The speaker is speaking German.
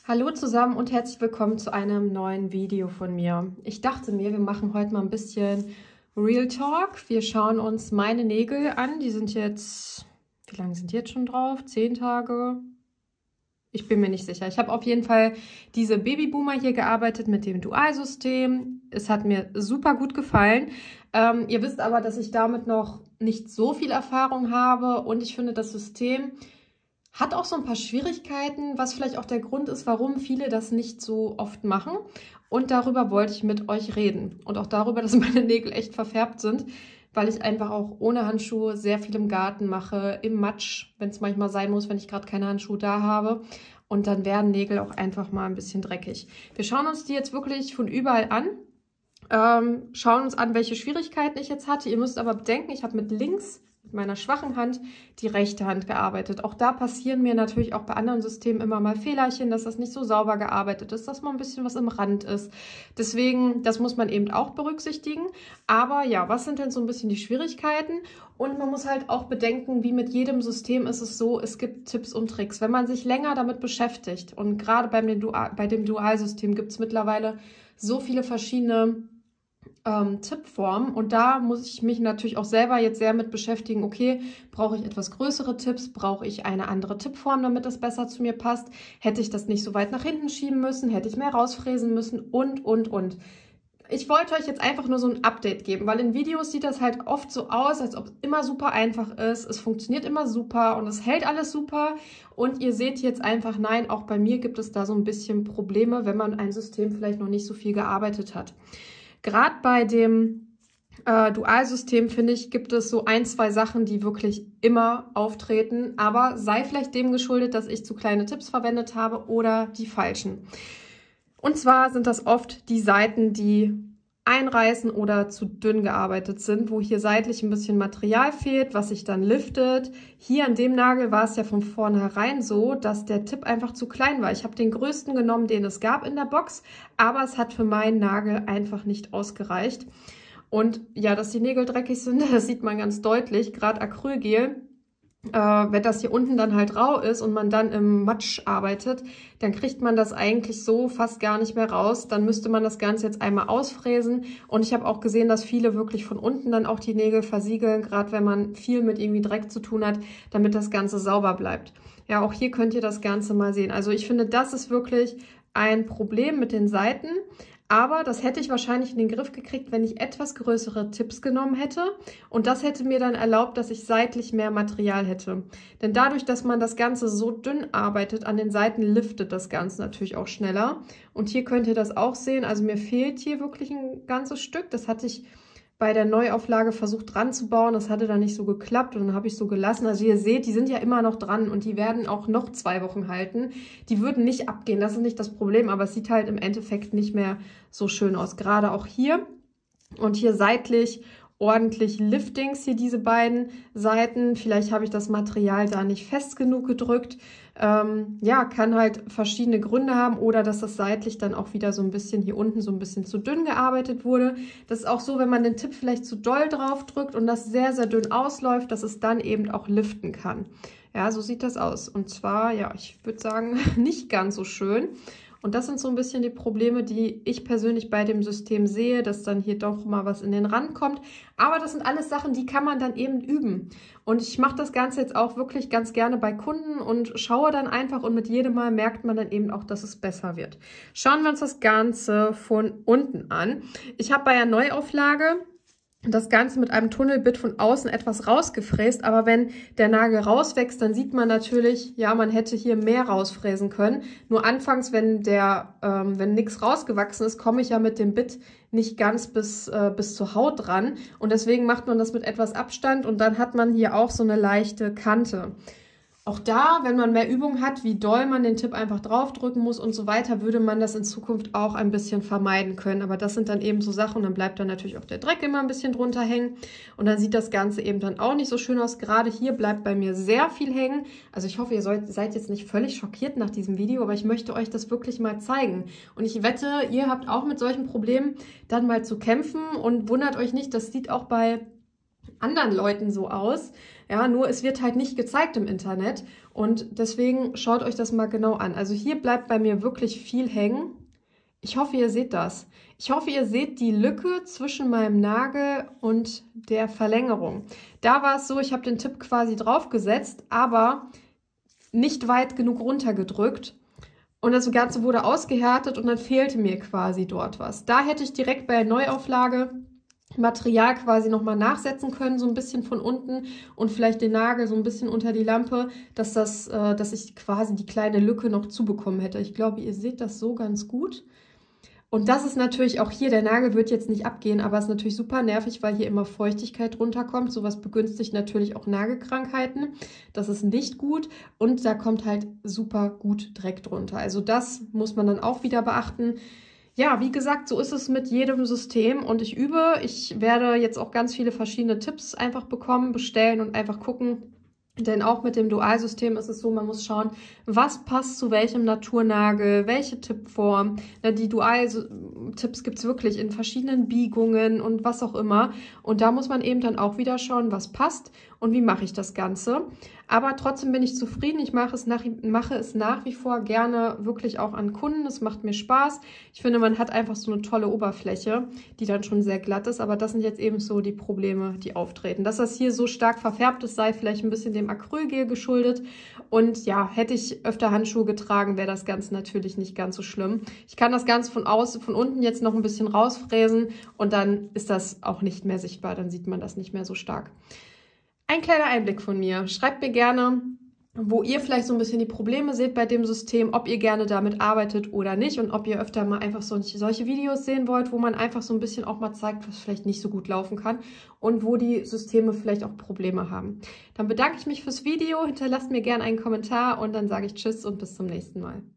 Hallo zusammen und herzlich willkommen zu einem neuen Video von mir. Ich dachte mir, wir machen heute mal ein bisschen Real Talk. Wir schauen uns meine Nägel an. Die sind jetzt, wie lange sind die jetzt schon drauf? 10 Tage? Ich bin mir nicht sicher. Ich habe auf jeden Fall diese Babyboomer hier gearbeitet mit dem Dualsystem. Es hat mir super gut gefallen. Ihr wisst aber, dass ich damit noch nicht so viel Erfahrung habe und ich finde, das System hat auch so ein paar Schwierigkeiten, was vielleicht auch der Grund ist, warum viele das nicht so oft machen. Und darüber wollte ich mit euch reden. Und auch darüber, dass meine Nägel echt verfärbt sind, weil ich einfach auch ohne Handschuhe sehr viel im Garten mache, im Matsch, wenn es manchmal sein muss, wenn ich gerade keine Handschuhe da habe. Und dann werden Nägel auch einfach mal ein bisschen dreckig. Wir schauen uns die jetzt wirklich von überall an. Schauen uns an, welche Schwierigkeiten ich jetzt hatte. Ihr müsst aber bedenken, ich habe mit links, mit meiner schwachen Hand, die rechte Hand gearbeitet. Auch da passieren mir natürlich auch bei anderen Systemen immer mal Fehlerchen, dass das nicht so sauber gearbeitet ist, dass mal ein bisschen was im Rand ist. Deswegen, das muss man eben auch berücksichtigen. Aber ja, was sind denn so ein bisschen die Schwierigkeiten? Und man muss halt auch bedenken, wie mit jedem System ist es so, es gibt Tipps und Tricks. Wenn man sich länger damit beschäftigt und gerade bei dem Dualsystem gibt es mittlerweile so viele verschiedene Tippform und da muss ich mich natürlich auch selber jetzt sehr mit beschäftigen, okay, brauche ich etwas größere Tipps, brauche ich eine andere Tippform, damit das besser zu mir passt, hätte ich das nicht so weit nach hinten schieben müssen, hätte ich mehr rausfräsen müssen und. Ich wollte euch jetzt einfach nur so ein Update geben, weil in Videos sieht das halt oft so aus, als ob es immer super einfach ist, es funktioniert immer super und es hält alles super und ihr seht jetzt einfach, nein, auch bei mir gibt es da so ein bisschen Probleme, wenn man ein System vielleicht noch nicht so viel gearbeitet hat. Gerade bei dem Dualsystem, finde ich, gibt es so ein, zwei Sachen, die wirklich immer auftreten, aber sei vielleicht dem geschuldet, dass ich zu kleine Tipps verwendet habe oder die falschen. Und zwar sind das oft die Seiten, die einreißen oder zu dünn gearbeitet sind, wo hier seitlich ein bisschen Material fehlt, was sich dann liftet. Hier an dem Nagel war es ja von vornherein so, dass der Tipp einfach zu klein war. Ich habe den größten genommen, den es gab in der Box, aber es hat für meinen Nagel einfach nicht ausgereicht. Und ja, dass die Nägel dreckig sind, das sieht man ganz deutlich, gerade Acrylgel. Wenn das hier unten dann halt rau ist und man dann im Matsch arbeitet, dann kriegt man das eigentlich so fast gar nicht mehr raus. Dann müsste man das Ganze jetzt einmal ausfräsen. Und ich habe auch gesehen, dass viele wirklich von unten dann auch die Nägel versiegeln, gerade wenn man viel mit irgendwie Dreck zu tun hat, damit das Ganze sauber bleibt. Ja, auch hier könnt ihr das Ganze mal sehen. Also ich finde, das ist wirklich ein Problem mit den Seiten. Aber das hätte ich wahrscheinlich in den Griff gekriegt, wenn ich etwas größere Tipps genommen hätte. Und das hätte mir dann erlaubt, dass ich seitlich mehr Material hätte. Denn dadurch, dass man das Ganze so dünn arbeitet, an den Seiten liftet das Ganze natürlich auch schneller. Und hier könnt ihr das auch sehen. Also mir fehlt hier wirklich ein ganzes Stück. Das hatte ich bei der Neuauflage versucht dran zu bauen. Das hatte dann nicht so geklappt und dann habe ich so gelassen. Also ihr seht, die sind ja immer noch dran und die werden auch noch 2 Wochen halten. Die würden nicht abgehen, das ist nicht das Problem, aber es sieht halt im Endeffekt nicht mehr so schön aus. Gerade auch hier und hier seitlich ordentlich Liftings, hier diese beiden Seiten. Vielleicht habe ich das Material da nicht fest genug gedrückt. Ja, kann halt verschiedene Gründe haben oder dass das seitlich dann auch wieder so ein bisschen hier unten so ein bisschen zu dünn gearbeitet wurde. Das ist auch so, wenn man den Tipp vielleicht zu doll drauf drückt und das sehr, sehr dünn ausläuft, dass es dann eben auch liften kann. Ja, so sieht das aus. Und zwar, ja, ich würde sagen, nicht ganz so schön. Und das sind so ein bisschen die Probleme, die ich persönlich bei dem System sehe, dass dann hier doch mal was in den Rand kommt. Aber das sind alles Sachen, die kann man dann eben üben. Und ich mache das Ganze jetzt auch wirklich ganz gerne bei Kunden und schaue dann einfach und mit jedem Mal merkt man dann eben auch, dass es besser wird. Schauen wir uns das Ganze von unten an. Ich habe bei der Neuauflage das Ganze mit einem Tunnelbit von außen etwas rausgefräst, aber wenn der Nagel rauswächst, dann sieht man natürlich, ja, man hätte hier mehr rausfräsen können. Nur anfangs, wenn nichts rausgewachsen ist, komme ich ja mit dem Bit nicht ganz bis zur Haut ran und deswegen macht man das mit etwas Abstand und dann hat man hier auch so eine leichte Kante. Auch da, wenn man mehr Übung hat, wie doll man den Tipp einfach draufdrücken muss und so weiter, würde man das in Zukunft auch ein bisschen vermeiden können. Aber das sind dann eben so Sachen und dann bleibt dann natürlich auch der Dreck immer ein bisschen drunter hängen. Und dann sieht das Ganze eben dann auch nicht so schön aus. Gerade hier bleibt bei mir sehr viel hängen. Also ich hoffe, ihr seid jetzt nicht völlig schockiert nach diesem Video, aber ich möchte euch das wirklich mal zeigen. Und ich wette, ihr habt auch mit solchen Problemen dann mal zu kämpfen und wundert euch nicht, das sieht auch bei anderen Leuten so aus. Ja, nur es wird halt nicht gezeigt im Internet und deswegen schaut euch das mal genau an. Also hier bleibt bei mir wirklich viel hängen. Ich hoffe, ihr seht das. Ich hoffe, ihr seht die Lücke zwischen meinem Nagel und der Verlängerung. Da war es so, ich habe den Tipp quasi draufgesetzt, aber nicht weit genug runtergedrückt. Und das Ganze wurde ausgehärtet und dann fehlte mir quasi dort was. Da hätte ich direkt bei der Neuauflage Material quasi nochmal nachsetzen können, so ein bisschen von unten und vielleicht den Nagel so ein bisschen unter die Lampe, dass ich quasi die kleine Lücke noch zubekommen hätte. Ich glaube, ihr seht das so ganz gut. Und das ist natürlich auch hier, der Nagel wird jetzt nicht abgehen, aber es ist natürlich super nervig, weil hier immer Feuchtigkeit runterkommt. Sowas begünstigt natürlich auch Nagelkrankheiten. Das ist nicht gut und da kommt halt super gut Dreck drunter. Also das muss man dann auch wieder beachten. Ja, wie gesagt, so ist es mit jedem System und ich übe. Ich werde jetzt auch ganz viele verschiedene Tipps einfach bekommen, bestellen und einfach gucken. Denn auch mit dem Dualsystem ist es so, man muss schauen, was passt zu welchem Naturnagel, welche Tippform. Die Dual-Tipps gibt es wirklich in verschiedenen Biegungen und was auch immer. Und da muss man eben dann auch wieder schauen, was passt und wie mache ich das Ganze. Aber trotzdem bin ich zufrieden. Ich mache es nach wie vor gerne wirklich auch an Kunden. Es macht mir Spaß. Ich finde, man hat einfach so eine tolle Oberfläche, die dann schon sehr glatt ist. Aber das sind jetzt eben so die Probleme, die auftreten. Dass das hier so stark verfärbt ist, sei vielleicht ein bisschen dem Acrylgel geschuldet. Und ja, hätte ich öfter Handschuhe getragen, wäre das Ganze natürlich nicht ganz so schlimm. Ich kann das Ganze von unten jetzt noch ein bisschen rausfräsen und dann ist das auch nicht mehr sichtbar. Dann sieht man das nicht mehr so stark. Ein kleiner Einblick von mir. Schreibt mir gerne, wo ihr vielleicht so ein bisschen die Probleme seht bei dem System, ob ihr gerne damit arbeitet oder nicht und ob ihr öfter mal einfach solche Videos sehen wollt, wo man einfach so ein bisschen auch mal zeigt, was vielleicht nicht so gut laufen kann und wo die Systeme vielleicht auch Probleme haben. Dann bedanke ich mich fürs Video, hinterlasst mir gerne einen Kommentar und dann sage ich Tschüss und bis zum nächsten Mal.